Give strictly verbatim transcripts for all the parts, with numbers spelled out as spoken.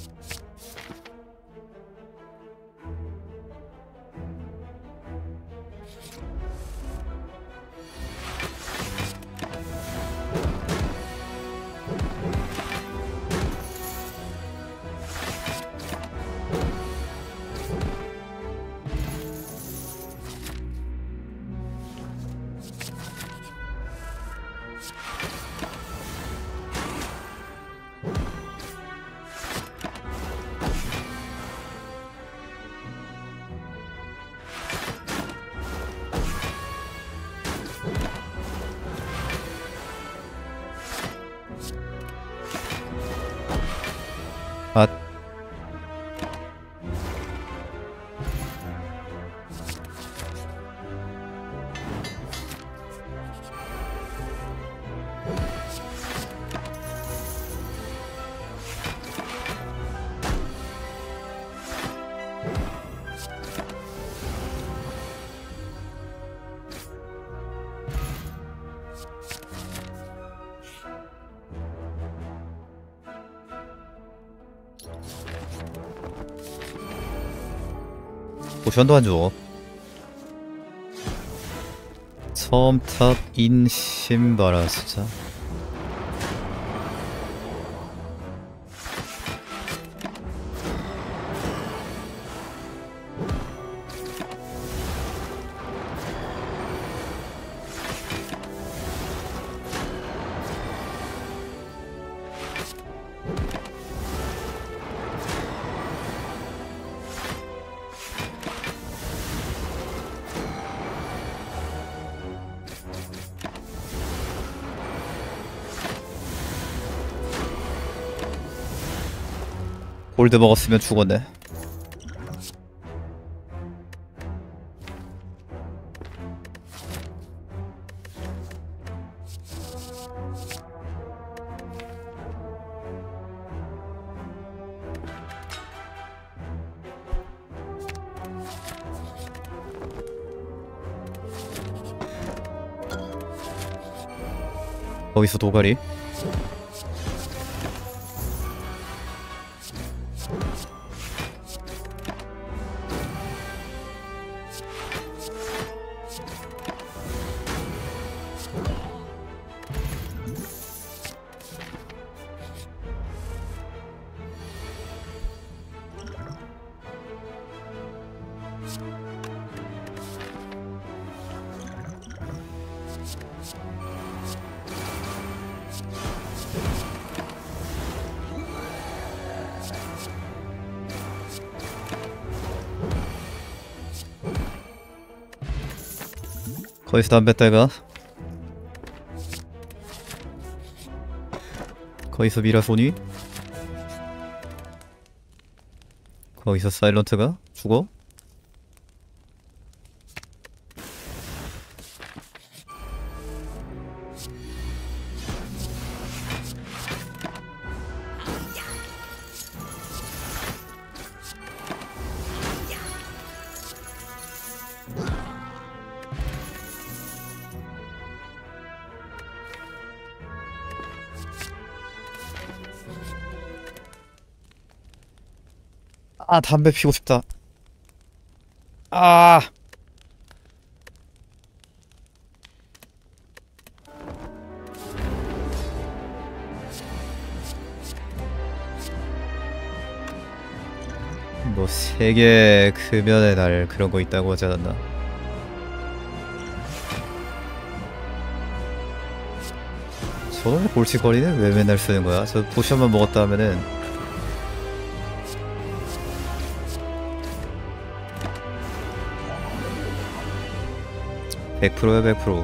아, 포션도 안 줘. 첨탑 인심바라 진짜. 골드 먹었으면 죽었네. 거기서 도가리. 거기서 담배 떼가. 거기서 미라소니. 거기서 사일런트가 죽어. 아, 담배 피고 싶다. 아, 뭐 세계 금연의 날 그런 거 있다고 하지 않았나? 저놈의 골칫거리는 왜 맨날 쓰는 거야? 저 포션만 먹었다 하면은 백 퍼센트야 백 퍼센트.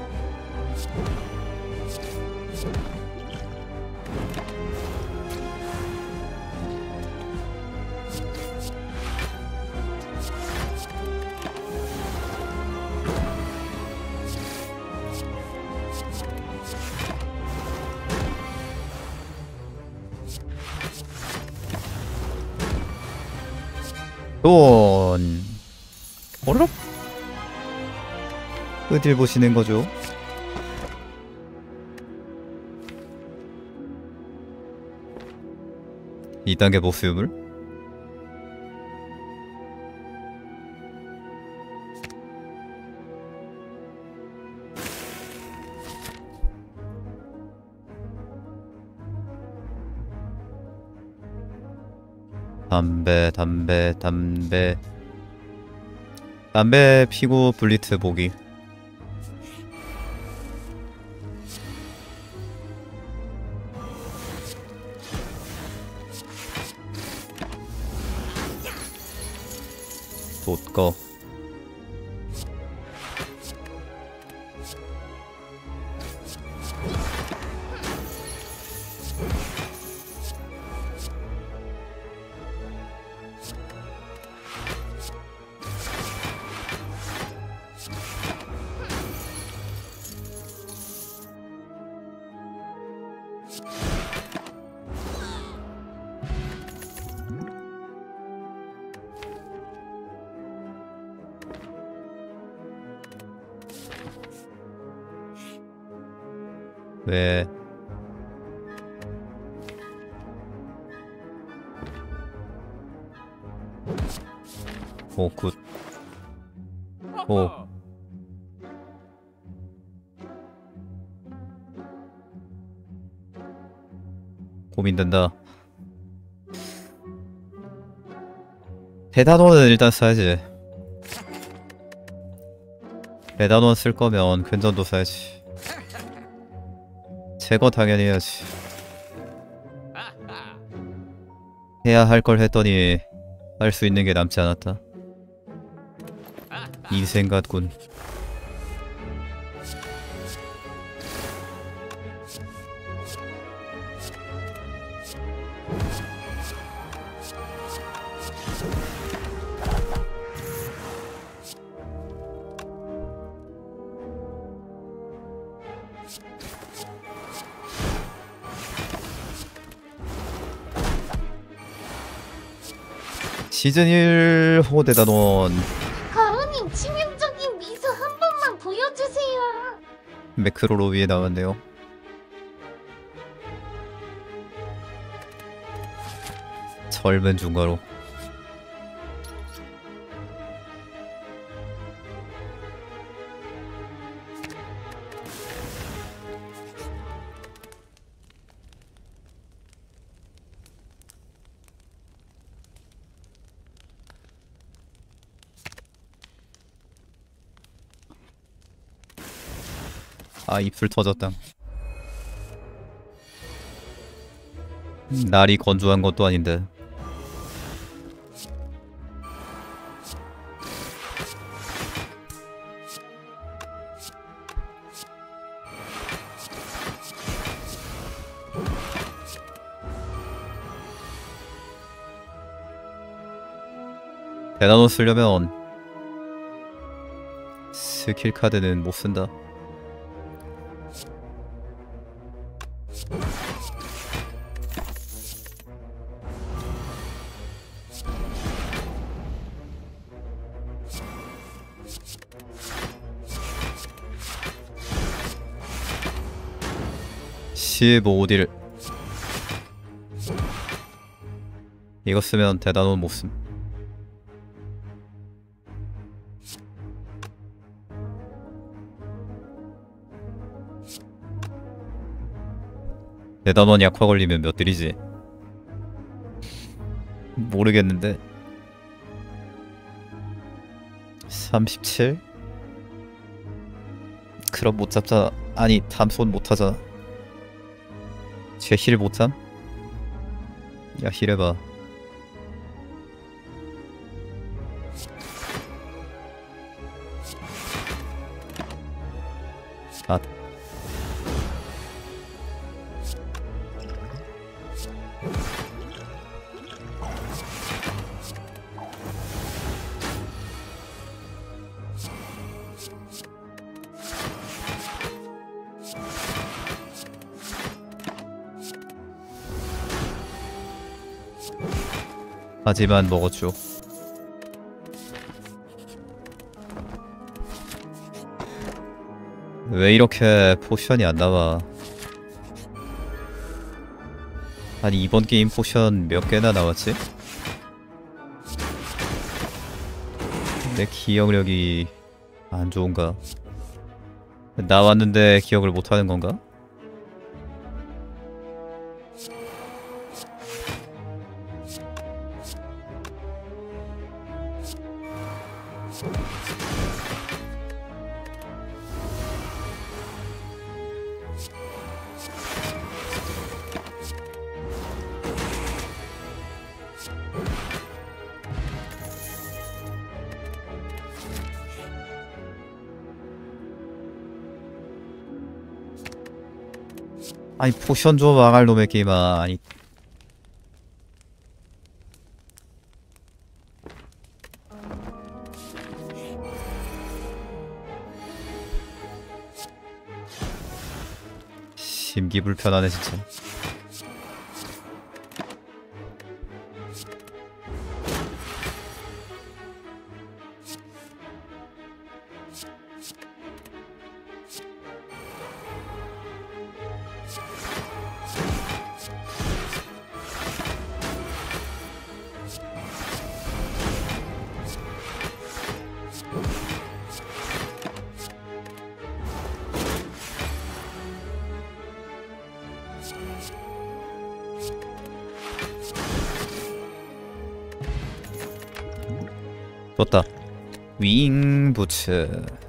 돈 어렵? 어딜 보시는 거죠? 이 단계 보스 유물? 담배 담배 담배 담배 피고 블리트 보기. 돋꺼. 왜? 오, 굿. 오. 고민된다. 대단원은 일단 써야지. 대단원 쓸 거면 근전도 써야지. 제거 당연히 해야지. 해야 할 걸 했더니 할 수 있는 게 남지 않았다. 인생 같군. 시즌 일 호대단원. 가루님 치명적인 미소 한 번만 보여주세요. 매크로로 위에 나왔네요. 젊은 중가로. 아, 입술 터졌다. 날이 건조한 것도 아닌데. 대나노 쓰려면 스킬 카드는 못 쓴다. 십오 딜. 이거 쓰면 대단원 못 쓴. 대단원 약화 걸리면 몇 딜이지? 모르겠는데. 삼십칠? 그럼 못 잡잖아. 아니, 담손 못 하잖아. 쟤 힐 못 잠? 야, 힐해봐. 아. 하지만 먹었죠. 왜 이렇게 포션이 안 나와? 아니 이번 게임 포션 몇 개나 나왔지? 내 기억력이 안 좋은가? 나왔는데 기억을 못하는 건가? 아니 포션 좀 망할 놈의 게임아. 아니 심기불편하네 진짜. 떴다. 윙 부츠.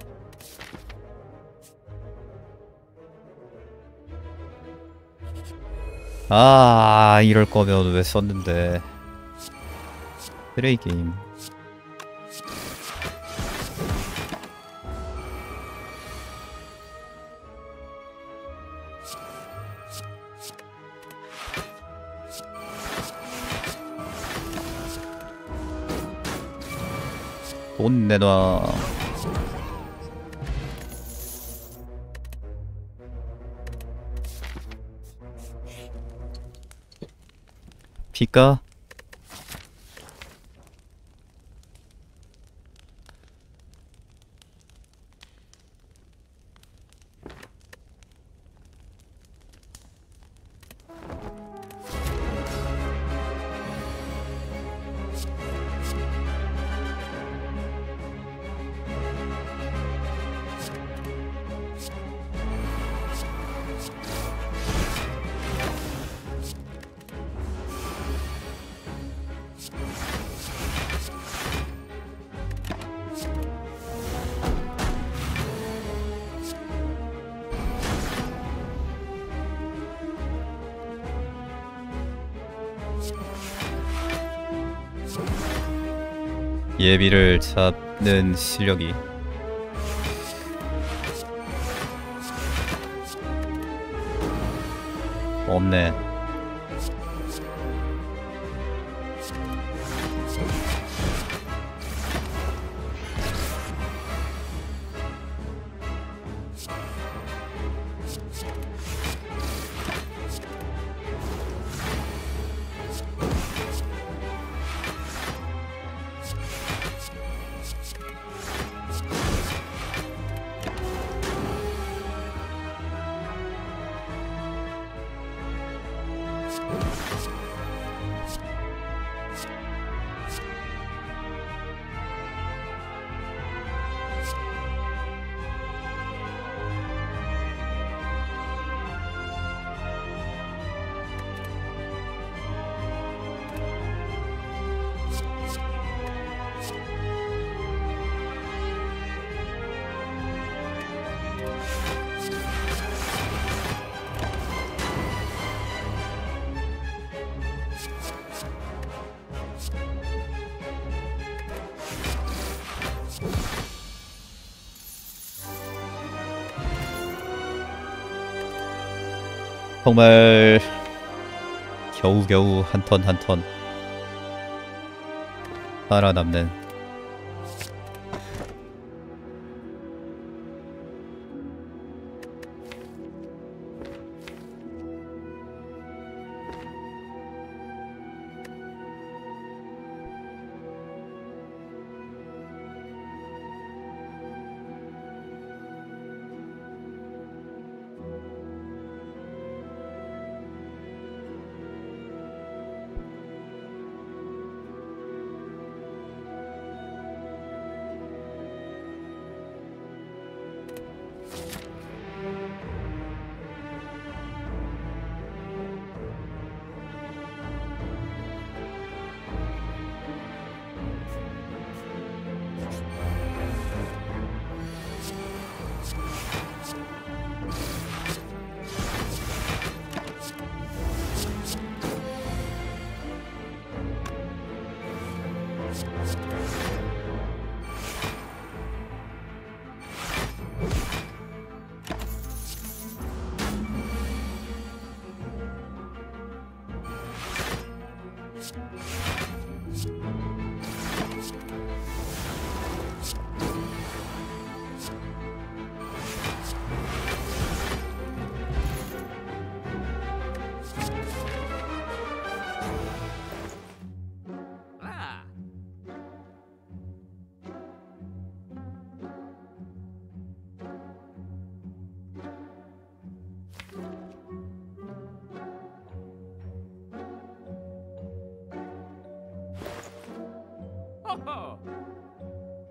아 이럴 거면 왜 썼는데. 트레이 게임. 돈 내놔. 피까? 예비를 잡는 실력이 없네. 정말 겨우겨우 한 턴 한 턴 살아남는.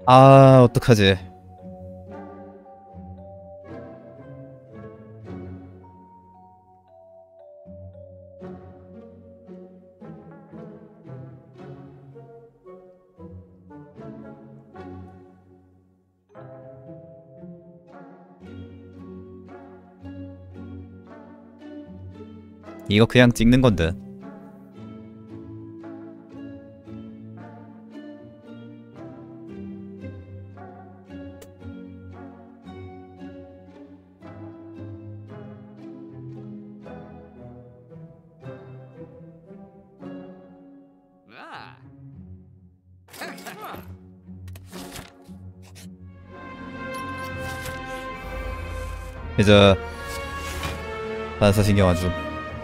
아, 어떡하지? 이거 그냥 찍는 건데. 이제 반사신경 안 줌.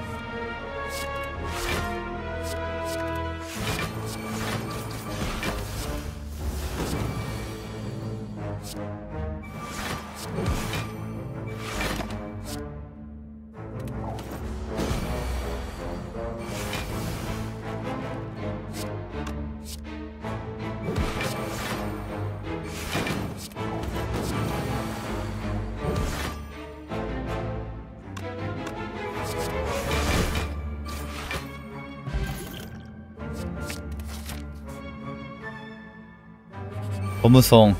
검은성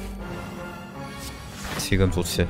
지금 좋지.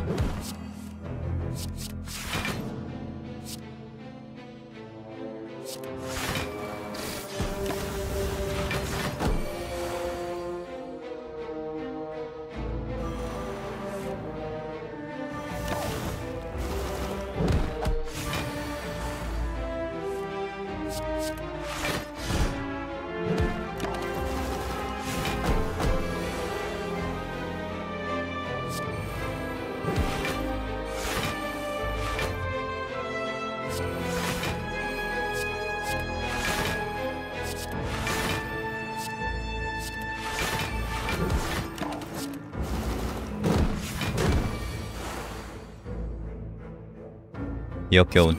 역겨운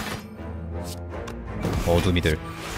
어둠이들.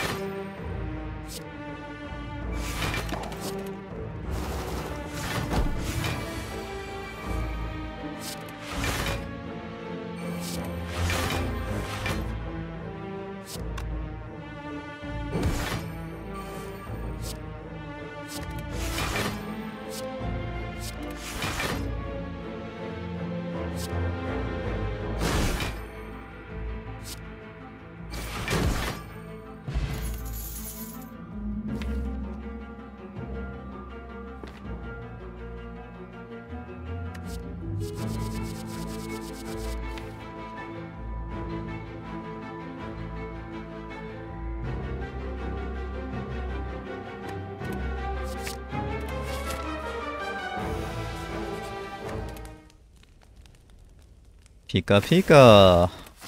피까 피까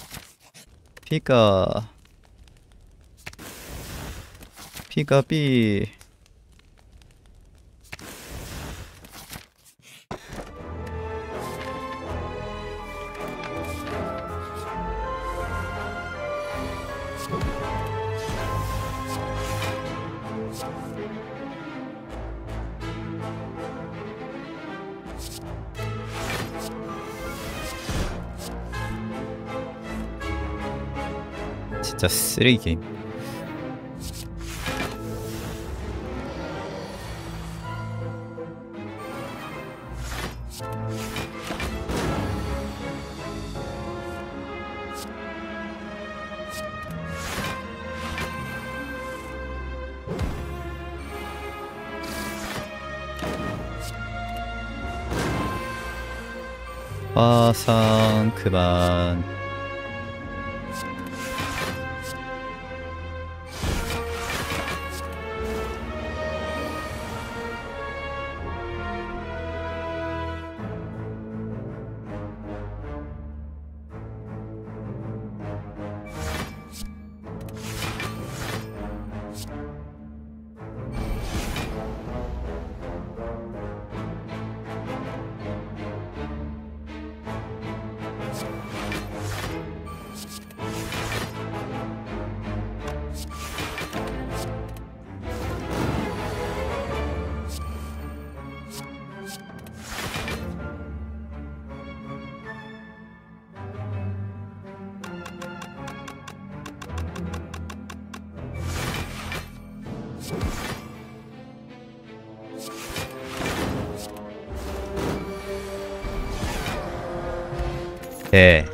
피까 피까삐. 진짜 쓰레기 게임. 화상 그만. 예.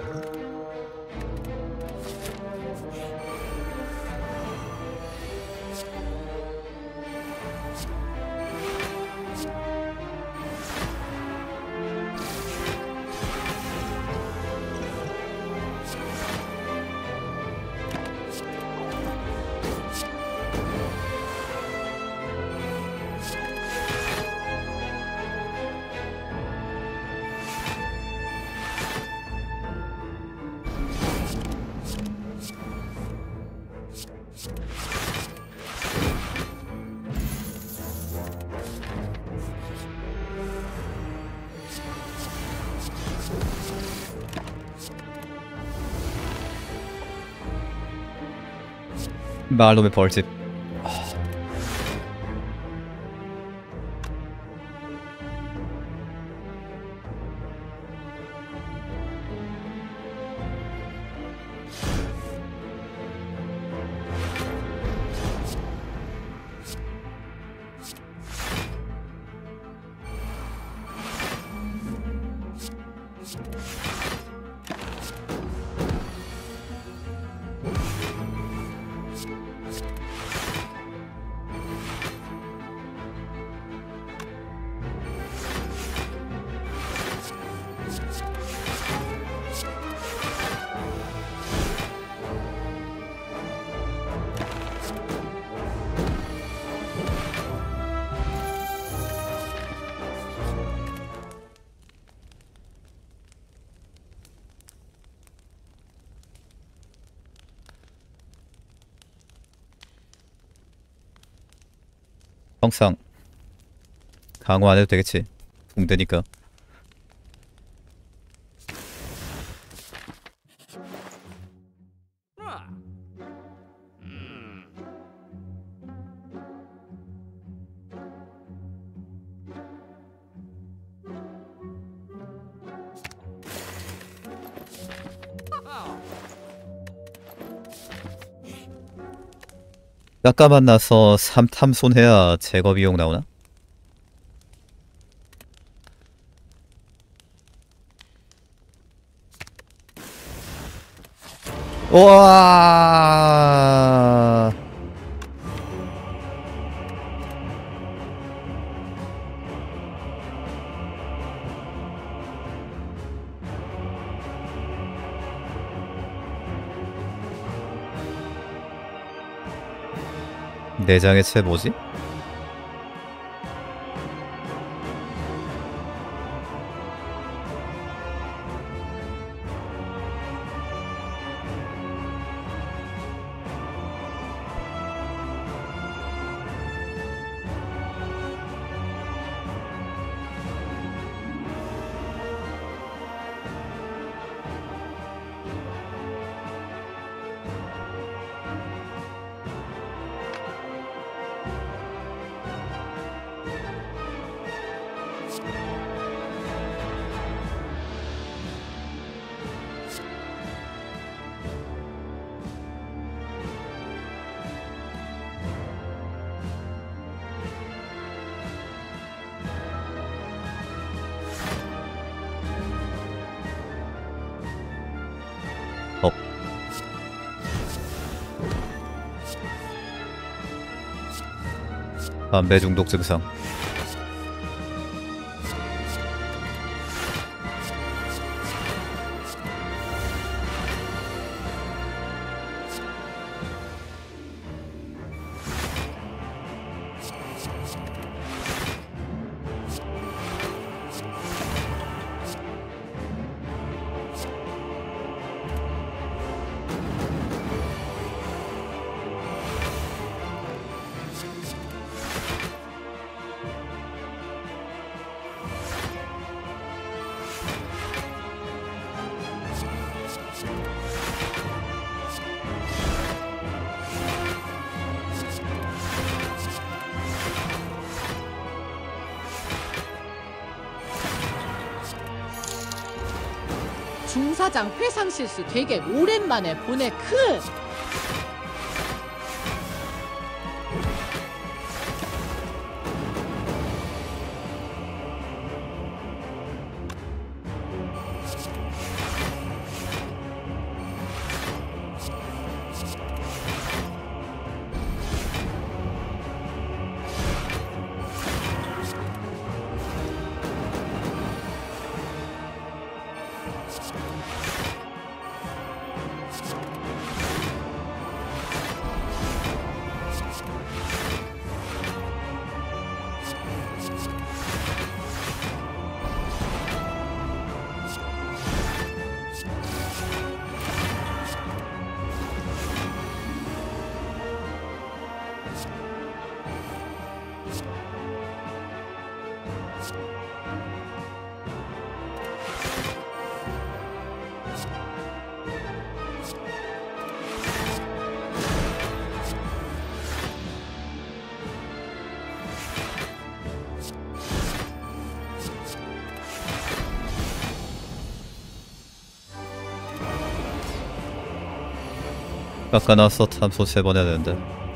말놈의 벌집. 항상 강화 안 해도 되겠지. 붕대니까. 깎아 만나서 삼탐손해야 제거 비용 나오나? 우와. 내장의 채 뭐지? 어. 담배 중독 증상. 중사장 회상 실수 되게 오랜만에 보네. 크 깎아놨어. 탐소 세 번 해야 되는데.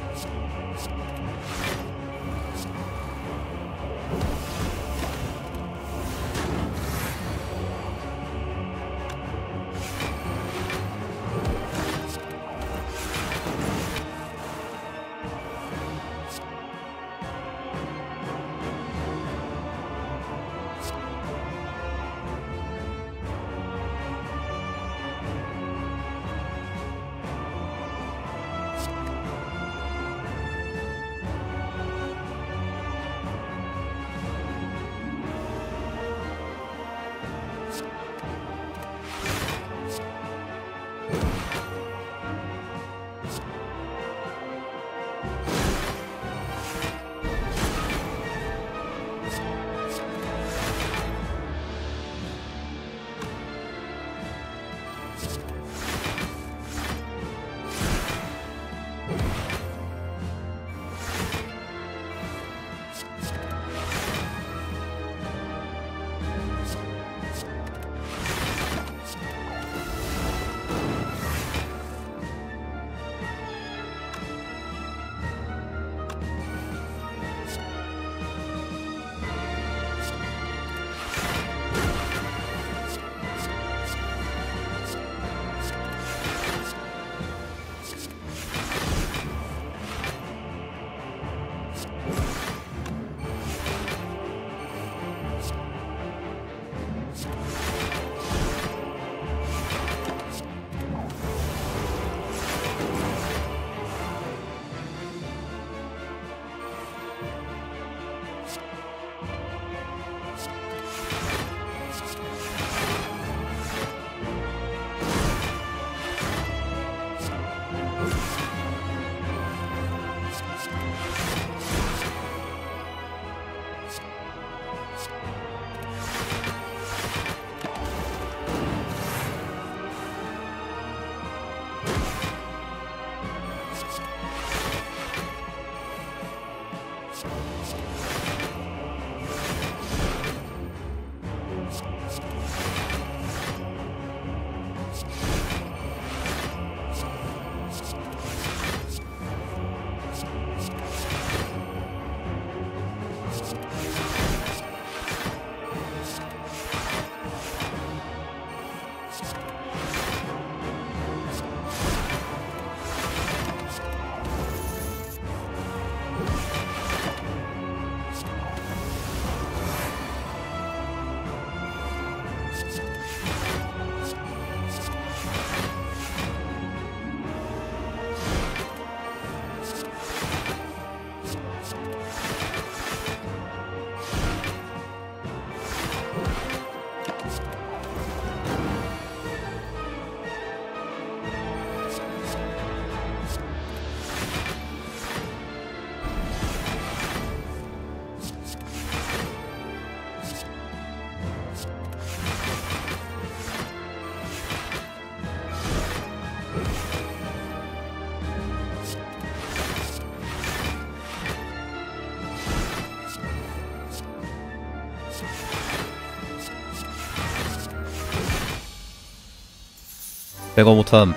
백어 못함.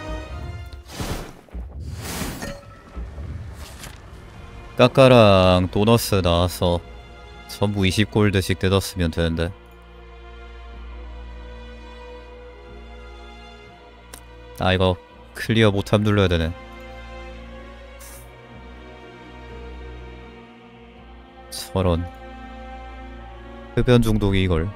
까까랑 도너스 나와서 전부 이십 골드씩 뜯었으면 되는데. 아 이거 클리어 못함 눌러야 되네. 저런 흡연 중독이 이걸.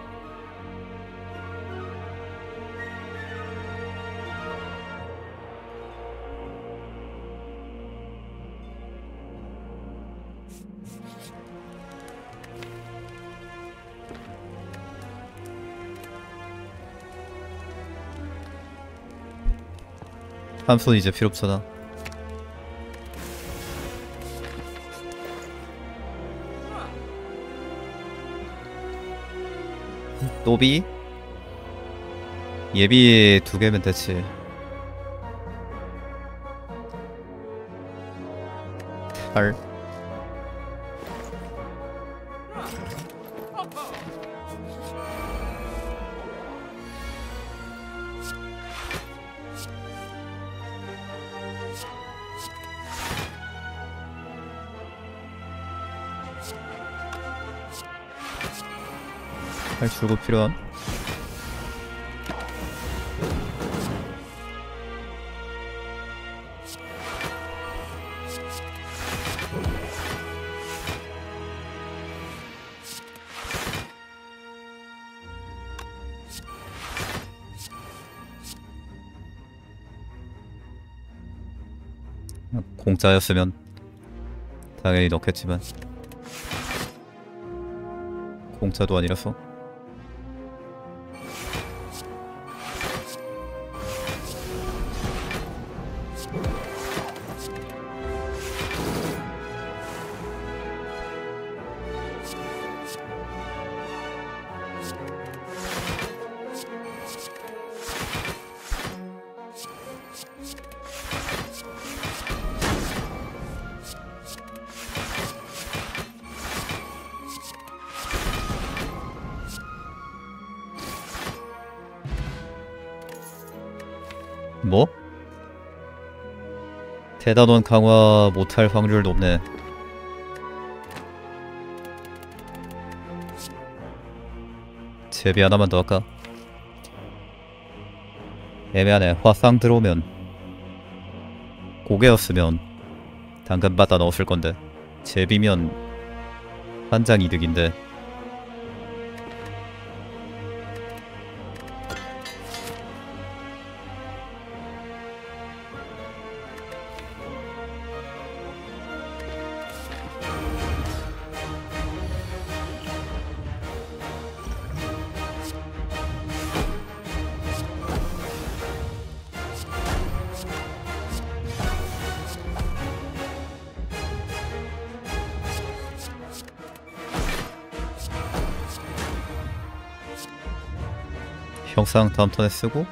함수는 이제 필요 없잖아. 또비? 예비 두 개면 됐지. 팔. 팔 줄고 필요한. 공짜였으면 당연히 넣겠지만 공짜도 아니라서. 뭐? 대단원 강화 못할 확률 높네. 제비 하나만 더 할까? 애매하네. 화상 들어오면 고개였으면 당근 받아 넣었을 건데 제비면 한장 이득인데. 형상 다음 턴에 쓰고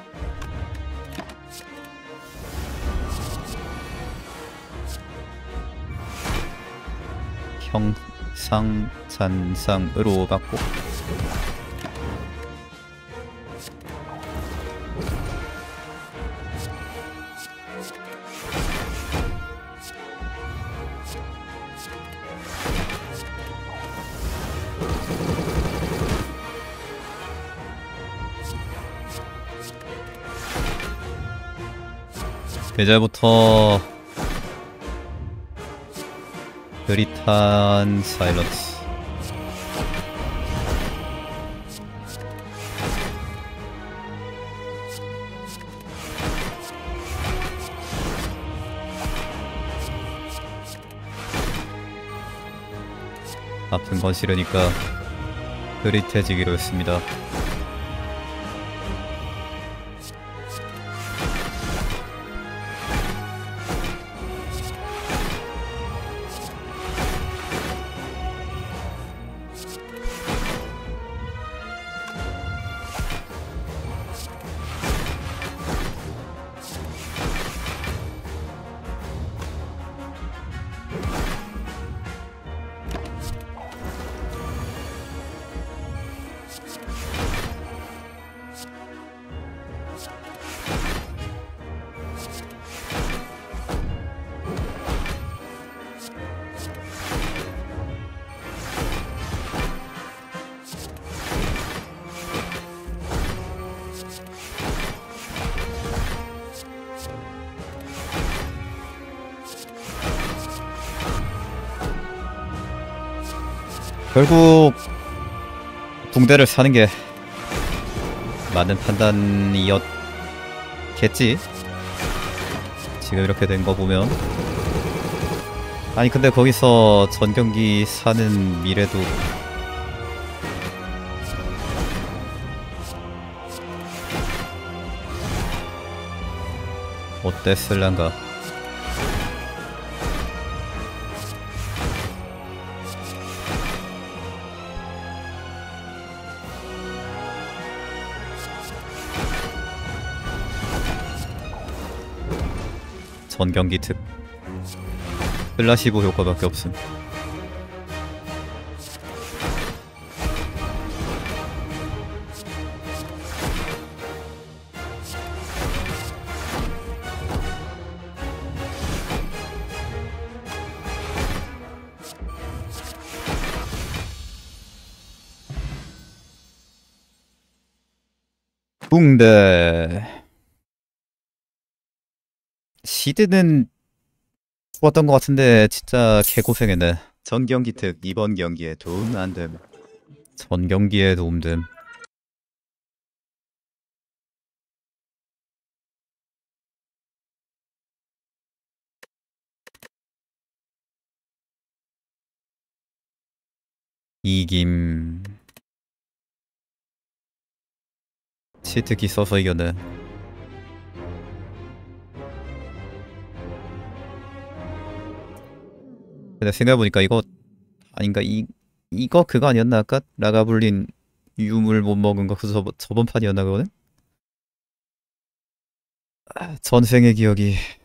형상 잔상으로 받고 이제부터 그리탄 사일런스. 아픈 건 싫으니까 흐릿해지기로 했습니다. 결국 붕대를 사는 게 맞는 판단이었겠지? 지금 이렇게 된 거 보면. 아니 근데 거기서 전경기 사는 미래도 어땠을란가. 전경기 특 플라시보 효과밖에 없음. 붕대. 시드는 좋았던 것 같은데 진짜 개고생했네. 전 경기 특 이번 경기에 도움 안 됨. 전 경기에 도움됨. 이김. 치트키 써서 이겼네. 근데 생각해보니까 이거 아닌가? 이 이거 그거 아니었나 아까? 라가블린 유물 못 먹은 거 그 저번, 저번 판이었나 그거는? 아, 전생의 기억이